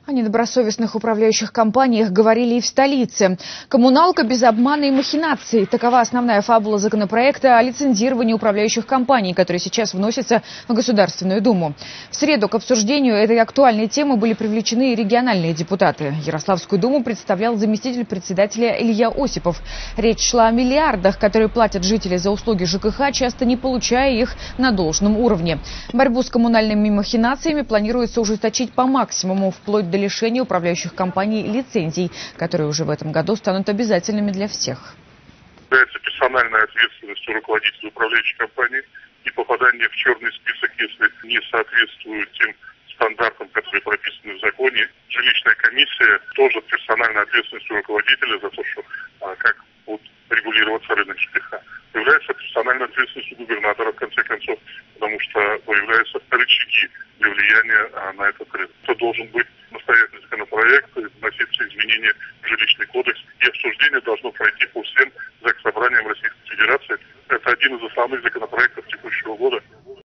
О недобросовестных управляющих компаниях говорили и в столице. Коммуналка без обмана и махинаций. Такова основная фабула законопроекта о лицензировании управляющих компаний, который сейчас вносится в Государственную Думу. В среду к обсуждению этой актуальной темы были привлечены и региональные депутаты. Ярославскую Думу представлял заместитель председателя Илья Осипов. Речь шла о миллиардах, которые платят жители за услуги ЖКХ, часто не получая их на должном уровне. Борьбу с коммунальными махинациями планируется ужесточить по максимуму, вплоть до лишения управляющих компаний лицензий, которые уже в этом году станут обязательными для всех. Является персональной ответственностью руководителя управляющей компании и попадание в черный список, если не соответствует тем стандартам, которые прописаны в законе. Жилищная комиссия тоже персональной ответственностью руководителя за то, что как будет регулироваться рынок ЖКХ. Является персональной ответственностью губернатора, в конце концов, потому что появляются рычаги для влияния на этот рынок. Это должен быть настоятельный законопроект, вноситься изменения в жилищный кодекс, и обсуждение должно пройти по всем заксобраниям Российской Федерации. Это один из основных законопроектов текущего года.